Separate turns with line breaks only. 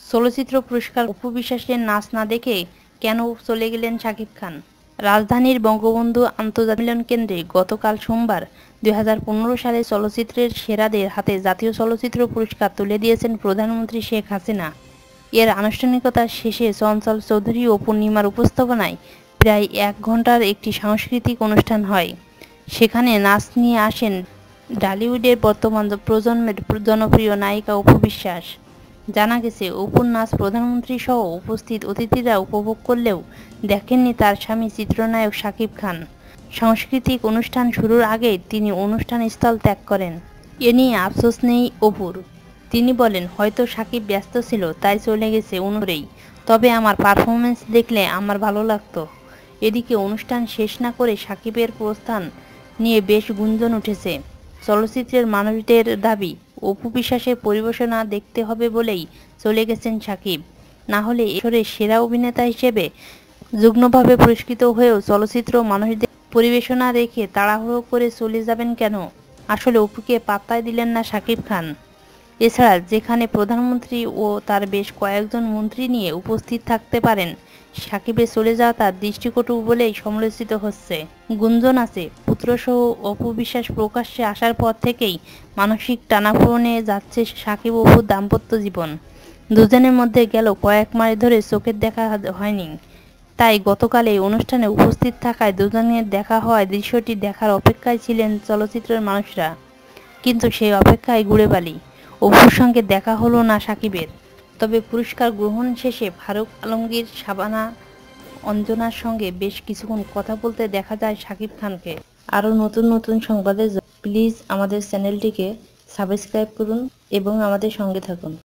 চলচ্চিত্র পুরস্কার অপু বিশ্বাসের নাচ না দেখে কেন চলে গেলেন শাকিব খান? রাজধানীর বঙ্গবন্ধু আন্তর্জাতিক মিলন কেন্দ্রে গতকাল সোমবার 2015 সালে চলচ্চিত্রের সেরাদের হাতে জাতীয় চলচ্চিত্র পুরস্কার তুলে দিয়েছেন প্রধানমন্ত্রী শেখ হাসিনা। এর আনুষ্ঠানিকতা শেষে চঞ্চল চৌধুরী ও পূর্ণিমার উপস্থাপনায় প্রায় 1 ঘণ্টার একটি সাংস্কৃতিক অনুষ্ঠান হয়। সেখানে নাচ নিয়ে আসেন ঢালিউডের বর্তমান প্রজন্মের জনপ্রিয় নায়িকা অপু বিশ্বাস। জানা গেছে, অপুর নাচ প্রধানমন্ত্রী সহ উপস্থিত অতিথিরা উপভোগ করলেও দেখেননি তার স্বামী চিত্রনায়ক শাকিব খান। সাংস্কৃতিক অনুষ্ঠান শুরুর আগেই তিনি অনুষ্ঠান স্থল ত্যাগ করেন। এ নিয়ে আফসোস নেই অপুর। তিনি বলেন, হয়তো শাকিব ব্যস্ত ছিল তাই চলে গেছে অনুরেই, তবে আমার পারফরমেন্স দেখলে আমার ভালো লাগতো। এদিকে অনুষ্ঠান শেষ না করে শাকিবের প্রস্থান নিয়ে বেশ গুঞ্জন উঠেছে। চলচ্চিত্রের মানুষদের দাবি, অপু বিশ্বাসের পরিবেশনা দেখতে হবে বলেই চলে গেছেন শাকিব। না হলে এ সেরা অভিনেতা হিসেবে যুগ্মভাবে পুরস্কৃত হয়েও চলচ্চিত্র মানুষদের পরিবেশনা রেখে তাড়াহুড়ো করে চলে যাবেন কেন? আসলে অপুকে পাত্তাই দিলেন না শাকিব খান। এছাড়া যেখানে প্রধানমন্ত্রী ও তার বেশ কয়েকজন মন্ত্রী নিয়ে উপস্থিত থাকতে পারেন, শাকিবের চলে যাওয়া তার দৃষ্টিকটু বলেই সমালোচিত হচ্ছে। গুঞ্জন আছে, পুত্রসহ অপু বিশ্বাস প্রকাশ্যে আসার পর থেকেই মানসিক টানাপোড়েনে যাচ্ছে শাকিব অপুর দাম্পত্য জীবন। দুজনের মধ্যে গেল কয়েক মাস ধরে চোখের দেখা হয়নি। তাই গতকাল এই অনুষ্ঠানে উপস্থিত থাকায় দুজনের দেখা হওয়ায় দৃশ্যটি দেখার অপেক্ষায় ছিলেন চলচ্চিত্রের মানুষরা। কিন্তু সেই অপেক্ষায় গুড়ে বালি। অপুর সঙ্গে দেখা হলো না শাকিবের। তবে পুরস্কার গ্রহণ শেষে ফারুক আলমগীর, শাবানা, অঞ্জনার সঙ্গে বেশ কিছুক্ষণ কথা বলতে দেখা যায় শাকিব খানকে। আরও নতুন নতুন সংবাদের জন্য প্লিজ আমাদের চ্যানেলটিকে সাবস্ক্রাইব করুন এবং আমাদের সঙ্গে থাকুন।